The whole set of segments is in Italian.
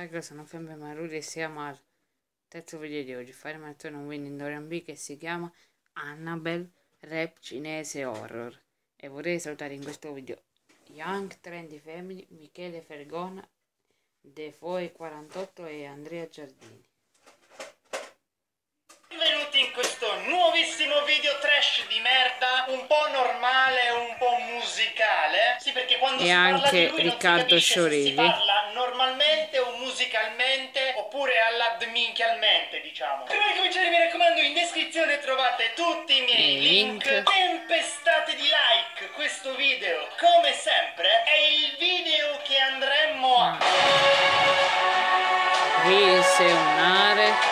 Raga, sono Fembe Maruri e siamo al terzo video di oggi. Faremo intorno a un video in Dorian B che si chiama Annabelle Rap Cinese Horror. E vorrei salutare in questo video Young Trendy Family, Michele Fergona, Defoe48 e Andrea Giardini. Benvenuti in questo nuovissimo video trash di merda, un po' normale, un po' musicale. Sì, perché quando E si parla anche di lui Riccardo non si capisce se si Sciorelli. parla normalmente o musicalmente oppure alla dminchialmente, diciamo. Prima di cominciare mi raccomando, in descrizione trovate tutti i miei link. Tempestate di like, questo video come sempre è il video che andremmo a Visionare.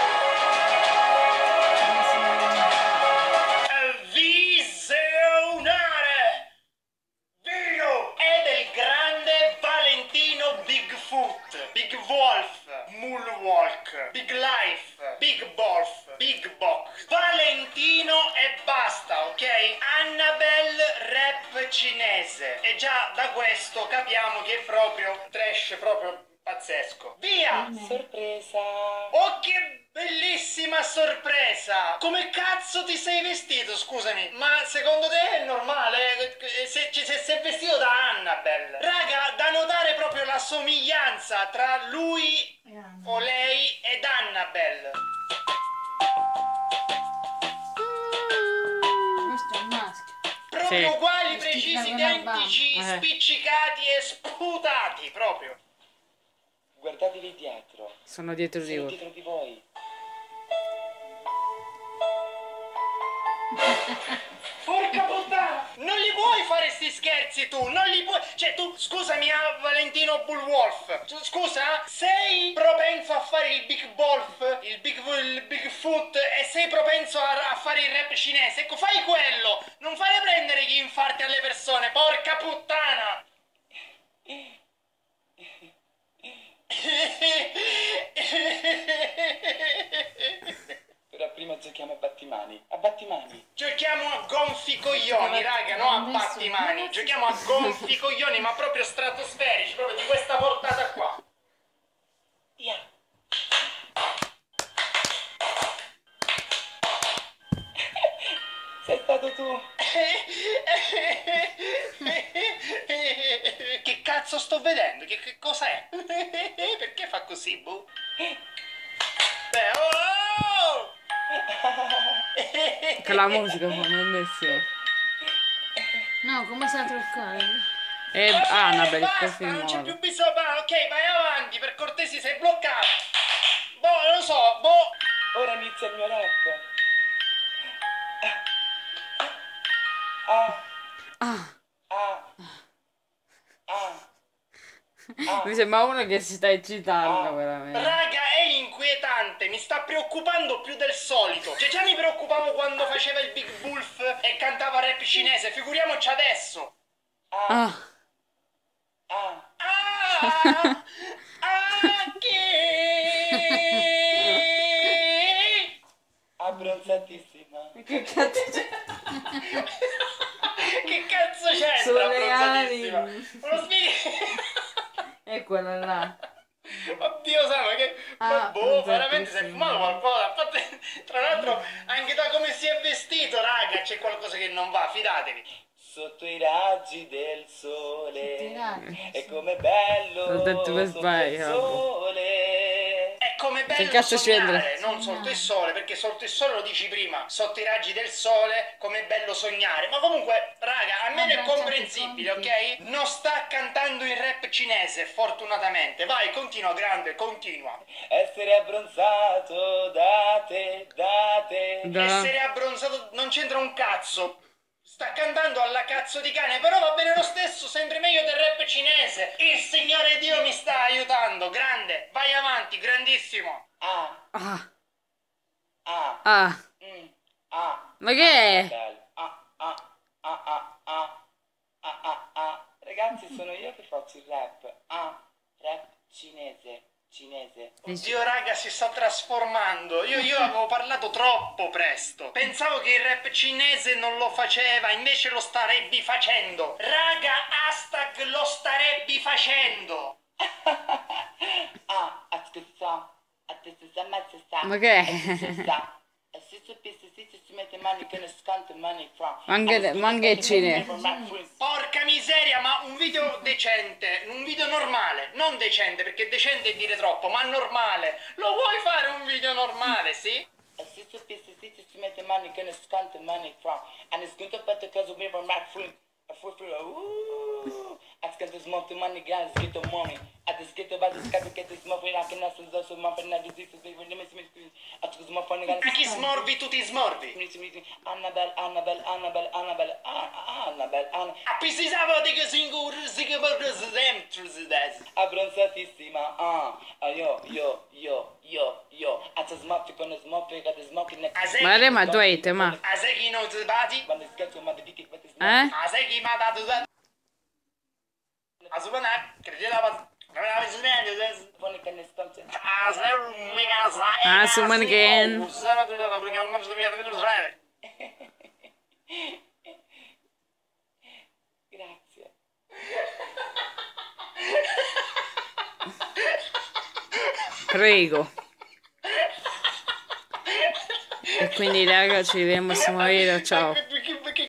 È del grande Valentino Bigfoot, Big Wolf, Moonwalk, Big Life, Big Wolf, Big Box, Valentino e basta, ok? Annabelle rap cinese. E già da questo capiamo che è proprio trash, proprio pazzesco. Via! Sorpresa! Oh, che bellissima sorpresa! Come cazzo ti sei vestito, scusami? Ma secondo te è normale? Se è vestito da Annabelle. Raga, da notare proprio la somiglianza tra lui o lei ed Annabelle. Questo è un maschio. Proprio Sì. uguali, Vestiti precisi, da una identici, bamba. spiccicati e sputati, proprio. Guardatevi dietro, Sono dietro di sono voi. dietro di voi. Porca puttana! Non li puoi fare sti scherzi tu, non li puoi... Cioè tu, scusami Valentino Bullwolf, scusa, sei propenso a fare il Big Wolf, il Bigfoot e sei propenso a fare il rap cinese, ecco fai quello, non fare prendere gli infarti alle persone, porca puttana! Però prima giochiamo a battimani. A battimani. Giochiamo a gonfi coglioni, raga, no a battimani. Giochiamo a gonfi coglioni, ma proprio stratosferici, proprio di questa portata qua. Via. Sei stato tu. Che cazzo sto vedendo? Che cosa è? Perché fa così, boh? Beh, oh! Con la musica fa bellissimo. No, come sei truccato? E Annabelle, il basta, profilo non c'è nuovo. più bisogno. Ok, vai avanti, per cortesia, sei bloccato. Boh, non lo so, boh. Ora inizia il mio rap. Ah, Ah, ah, ah, ah. mi sembra uno che si sta eccitando veramente. Raga, è inquietante, mi sta preoccupando più del solito. Cioè, già mi preoccupavo quando faceva il Big Wolf e cantava rap cinese, figuriamoci adesso. Ah, Ah. Ah, Abbronzatissima. che cazzo c'è? Che cazzo c'entra? Sono le abbronzatissima? ali. Me lo spieghi? E quella là. Oddio, sai, ma che... Ah, boh, veramente si è abbronzatissima. fumato qualcosa. A parte, tra l'altro, anche da come si è vestito, raga, c'è qualcosa che non va, fidatevi. Sotto i raggi del sole. Sotto i raggi, È sì. come bello. L'ho detto per sotto sbaglio, il vabbè. È sole. come bello cazzo sognare, c'entra? non sotto il sole, perché sotto il sole lo dici prima, sotto i raggi del sole, come bello sognare. Ma comunque, raga, almeno è Abbracciati comprensibile, conti. ok? Non sta cantando in rap cinese, fortunatamente. Vai, continua, grande, continua. Essere abbronzato da te, da te. Da- Essere abbronzato non c'entra un cazzo. Sta cantando alla cazzo di cane, però va bene lo stesso, sempre meglio del rap cinese. Il Signore Dio mi sta aiutando, grande. Vai avanti, grandissimo. Ah, Ah, ah, ah. ah. Ma che è? Bel. Ah, ah, ah, ah, ah. Ah, ah, ah. Ragazzi, sono io che faccio il rap. Ah, rap cinese. Cinese. Oddio raga, si sta trasformando. Io avevo parlato troppo presto. Pensavo che il rap cinese non lo faceva, invece lo starebbe facendo. Raga, hashtag lo starebbe facendo. Ah, Ma che è? Si mette mani che ne scante mani fra. Ma anche il cinese. Porca miseria, ma un video decente, un video normale, non decente, perché decente è dire troppo, ma normale. Lo vuoi fare un video normale, sì? Si mette mani che ne scante mani fra. And it's good about the cause we were mad free. I got this money, money, guys, get the money. I just get about this guy to get this money. I can also do some money. I just do I took my funny guys. A chi smorbi, tu ti smorbi. Annabelle. A pisi savati che singur, si che per Abbronzatissima, yo. I just smoke con smoke, got the smoke in the Ma ma tu hai te, ma. A sai chi non si bati? Eh? A sai chi mi ha dato da... A superare, credeva... Ah, su mannequin. Grazie. Prego. E quindi raga, ci vediamo al prossimo video, ciao.